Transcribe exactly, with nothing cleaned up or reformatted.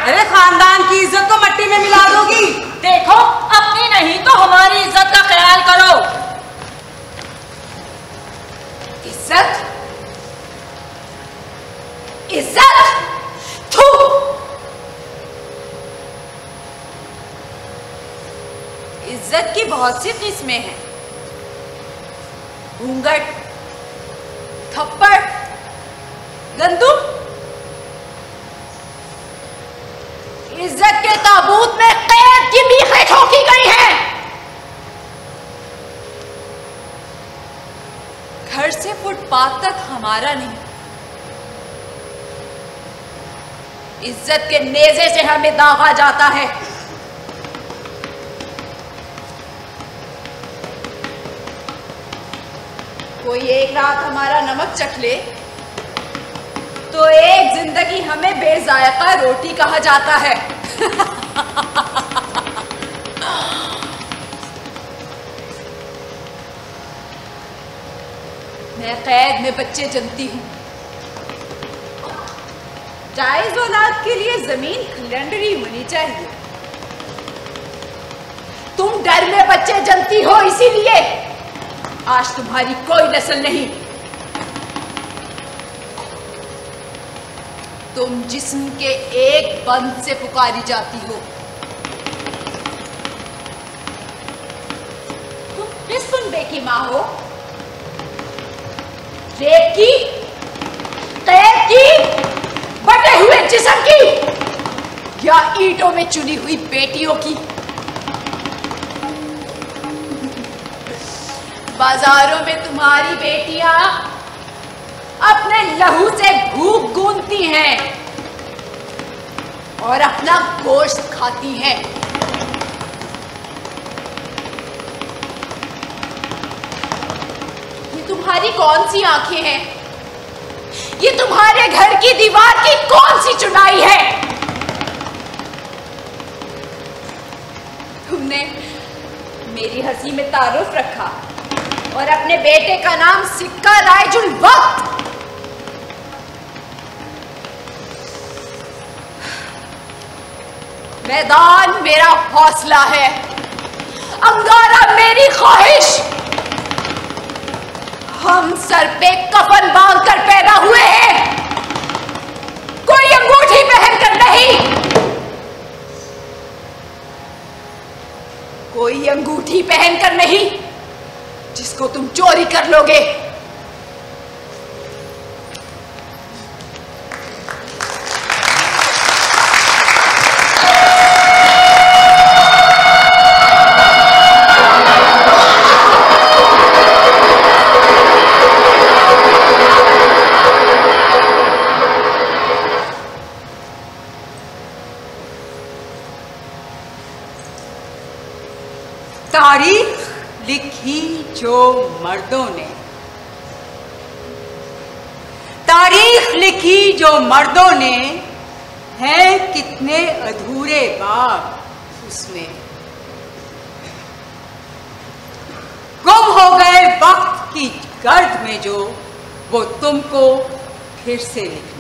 अरे खानदान की इज्जत तो मट्टी में मिला दोगी। देखो, अपनी नहीं तो हमारी इज्जत का ख्याल करो। इज्जत इज्जत थू। इज्जत की बहुत सी किस्में हैं। घूंघट, थप्पड़, गंदुम। इज्जत के ताबूत में कैद की बीखें ठोकी गई हैं। घर से फुटपाथ तक हमारा नहीं, इज्जत के नेज़े से हमें दागा जाता है। कोई एक रात हमारा नमक चख ले तो एक जिंदगी हमें बेजायका रोटी कहा जाता है। मैं कैद में बच्चे जनती हूँ। जायज औलाद के लिए जमीन खलंडरी होनी चाहिए। तुम डर में बच्चे जनती हो, इसीलिए आज तुम्हारी कोई नस्ल नहीं। तुम जिस्म के एक बंद से पुकारी जाती हो। तुम किस कुंबे की माँ हो? रेत की, कैद की, बटे हुए जिस्म की, या ईंटों में चुनी हुई बेटियों की? बाजारों में तुम्हारी बेटियां अपने लहू से भूख गूंथती हैं और अपना गोश्त खाती हैं। ये तुम्हारी कौन सी आंखें हैं? ये तुम्हारे घर की दीवार की कौन सी चुनाई है? तुमने मेरी हंसी में तारुफ रखा और अपने बेटे का नाम सिक्का रायजुल वक्त। मैदान मेरा हौसला है, अंगारा मेरी ख्वाहिश। हम सर पे कफन बांध कर पैदा हुए हैं, कोई अंगूठी पहनकर नहीं। कोई अंगूठी पहनकर नहीं जिसको तुम चोरी कर लोगे। तारीख लिखी जो मर्दों ने, तारीख लिखी जो मर्दों ने, हैं कितने अधूरे बाब उसमें। गुम हो गए वक्त की गर्द में जो वो तुमको फिर से लिखना।